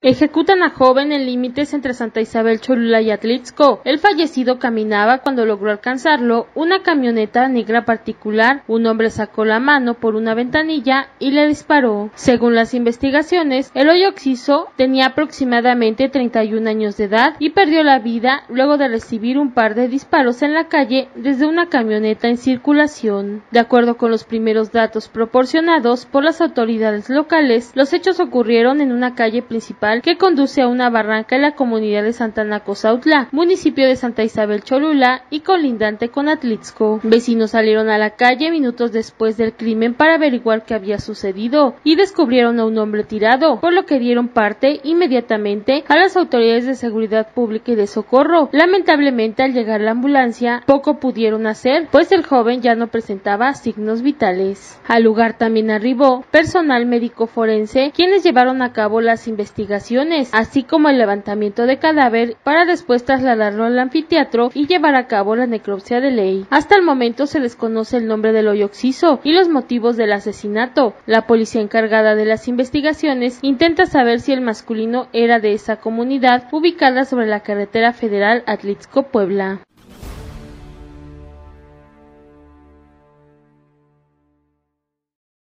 Ejecutan a joven en límites entre Santa Isabel Cholula y Atlixco. El fallecido caminaba cuando logró alcanzarlo una camioneta negra particular. Un hombre sacó la mano por una ventanilla y le disparó. Según las investigaciones, el hoyo occiso tenía aproximadamente 31 años de edad y perdió la vida luego de recibir un par de disparos en la calle desde una camioneta en circulación. De acuerdo con los primeros datos proporcionados por las autoridades locales, los hechos ocurrieron en una calle principal que conduce a una barranca en la comunidad de Santana Cozautla, municipio de Santa Isabel Cholula y colindante con Atlixco. Vecinos salieron a la calle minutos después del crimen para averiguar qué había sucedido y descubrieron a un hombre tirado, por lo que dieron parte inmediatamente a las autoridades de seguridad pública y de socorro. Lamentablemente, al llegar la ambulancia, poco pudieron hacer, pues el joven ya no presentaba signos vitales. Al lugar también arribó personal médico forense, quienes llevaron a cabo las investigaciones, así como el levantamiento de cadáver para después trasladarlo al anfiteatro y llevar a cabo la necropsia de ley. Hasta el momento se desconoce el nombre del hoyo occiso y los motivos del asesinato. La policía encargada de las investigaciones intenta saber si el masculino era de esa comunidad ubicada sobre la carretera federal Atlixco-Puebla.